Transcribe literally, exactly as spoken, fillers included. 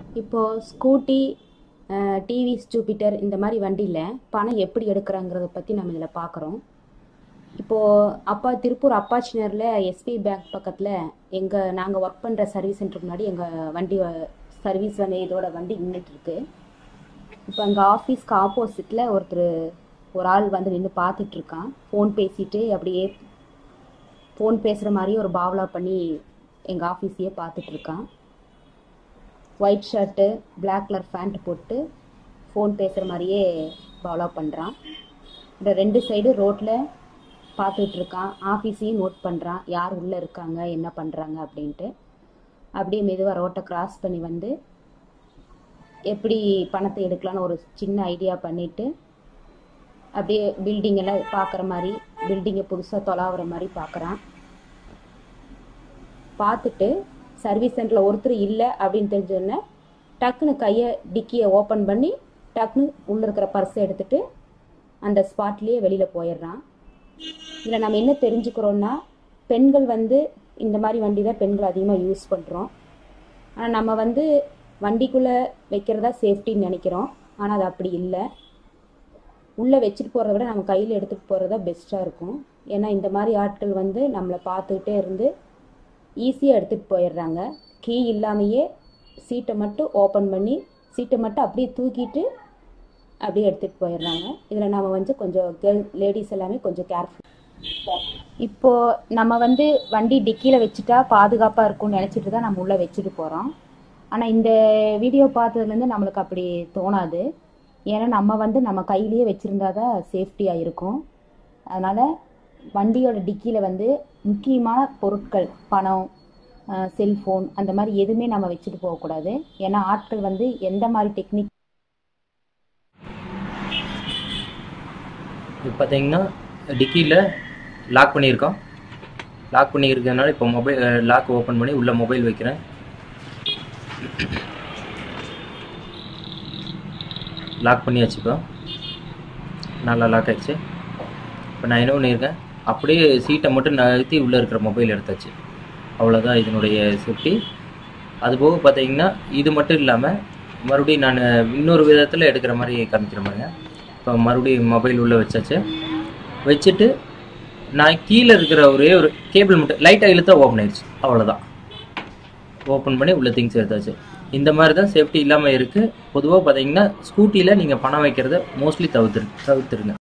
இப்போது scooty, TVS Jupiter இந்த மாதிரி வண்டியில் பணம் எப்படி எடுக்கிறாங்கிறத பற்றி நம்ம இதில் பார்க்குறோம். இப்போது அப்பா திருப்பூர் அப்பாச்சி நகரில் எஸ்பி பேங்க் பக்கத்தில் எங்கள் நாங்கள் ஒர்க் பண்ணுற சர்வீஸ் சென்டருக்கு முன்னாடி எங்கள் வண்டி சர்வீஸ் வந்து இதோட வண்டி நின்றுட்டுருக்கு. இப்போ எங்கள் ஆஃபீஸ்க்கு ஆப்போசிட்டில் ஒருத்தர் ஒரு ஆள் வந்து நின்று பார்த்துட்ருக்கான். ஃபோன் பேசிட்டு அப்படியே ஃபோன் பேசுகிற மாதிரியே ஒரு பாவலா பண்ணி எங்கள் ஆஃபீஸையே பார்த்துட்ருக்கான். White shirt, black colour pant போட்டு ஃபோன் பேசுகிற மாதிரியே பாவலா பண்ணுறான். இந்த ரெண்டு சைடு ரோட்டில் பார்த்துட்ருக்கான். ஆஃபீஸையும் நோட் பண்ணுறான், யார் உள்ளே இருக்காங்க, என்ன பண்ணுறாங்க அப்படின்ட்டு. அப்படியே மெதுவாக ரோட்டை கிராஸ் பண்ணி வந்து எப்படி பணத்தை எடுக்கலான்னு ஒரு சின்ன ஐடியா பண்ணிவிட்டு அப்படியே பில்டிங்கெல்லாம் பார்க்குற மாதிரி, பில்டிங்கை புதுசாக தொலாவுற மாதிரி பார்க்குறான். பார்த்துட்டு சர்வீஸ் சென்டரில் ஒருத்தர் இல்லை அப்படின்னு தெரிஞ்சோடனே டக்குன்னு கையை டிக்கியை ஓப்பன் பண்ணி டக்குன்னு உள்ளே இருக்கிற பர்ஸை எடுத்துகிட்டு அந்த ஸ்பாட்லேயே வெளியில் போயிடுறான். இதில் நம்ம என்ன தெரிஞ்சுக்கிறோன்னா, பெண்கள் வந்து இந்த மாதிரி வண்டி தான் பெண்கள் அதிகமாக யூஸ் பண்ணுறோம். ஆனால் நம்ம வந்து வண்டிக்குள்ளே வைக்கிறதா சேஃப்டின்னு நினைக்கிறோம். ஆனால் அது அப்படி இல்லை. உள்ளே வச்சுட்டு போகிறத விட நம்ம கையில் எடுத்துகிட்டு போகிறது தான் பெஸ்ட்டாக இருக்கும். ஏன்னா இந்த மாதிரி ஆட்கள் வந்து நம்மளை பார்த்துக்கிட்டே இருந்து ஈஸியாக எடுத்துகிட்டு போயிடுறாங்க. கீ இல்லாமையே சீட்டை மட்டும் ஓப்பன் பண்ணி சீட்டை மட்டும் அப்படியே தூக்கிட்டு அப்படியே எடுத்துகிட்டு போயிடுறாங்க. இதில் நம்ம வந்து கொஞ்சம் கேர்ள் லேடிஸ் எல்லாமே கொஞ்சம் கேர்ஃபுல். இப்போது நம்ம வந்து வண்டி டிக்கியில் வச்சுட்டா பாதுகாப்பாக இருக்கும்னு நினச்சிட்டு தான் நம்ம உள்ளே வச்சுட்டு போகிறோம். ஆனால் இந்த வீடியோ பார்த்ததுலேருந்து நம்மளுக்கு அப்படி தோணாது. ஏன்னா நம்ம வந்து நம்ம கையிலேயே வச்சுருந்தா தான் சேஃப்டியாக இருக்கும். அதனால் வண்டியோட டிக்கியில் வந்து முக்கியமான பொருட்கள், பணம், செல்ஃபோன் அந்த மாதிரி எதுவுமே நம்ம வச்சுட்டு போகக்கூடாது. ஏன்னா ஆட்கள் வந்து எந்த மாதிரி டெக்னிக் இப்போ பார்த்தீங்கன்னா டிக்கியில் லாக் பண்ணியிருக்கோம். லாக் பண்ணியிருக்கிறதுனால இப்போ மொபைல் லாக் ஓப்பன் பண்ணி உள்ளே மொபைல் வைக்கிறேன். லாக் பண்ணி வச்சுப்போம். நல்லா லாக் ஆகிடுச்சு. இப்போ நான் என்ன பண்ணியிருக்கேன், அப்படியே சீட்டை மட்டும் நகர்த்தி உள்ளே இருக்கிற மொபைல் எடுத்தாச்சு. அவ்வளோதான் இதனுடைய சேஃப்டி. அதுபோக பார்த்தீங்கன்னா இது மட்டும் இல்லாமல் மறுபடியும் நான் இன்னொரு விதத்தில் எடுக்கிற மாதிரி காமிக்கிற மாதிரிங்க. இப்போ மறுபடியும் மொபைல் உள்ளே வச்சாச்சு. வச்சுட்டு நான் கீழே இருக்கிற ஒரே ஒரு கேபிள் மட்டும் லைட்டாக இழுத்தா ஓப்பன் ஆயிடுச்சு. அவ்வளோதான். ஓப்பன் பண்ணி உள்ள திங்ஸ் எடுத்தாச்சு. இந்த மாதிரி தான் சேஃப்டி இல்லாமல் இருக்குது. பொதுவாக பார்த்தீங்கன்னா ஸ்கூட்டியில் நீங்கள் பணம் வைக்கிறத மோஸ்ட்லி தவிர்த்துரு தவிர்த்துருங்க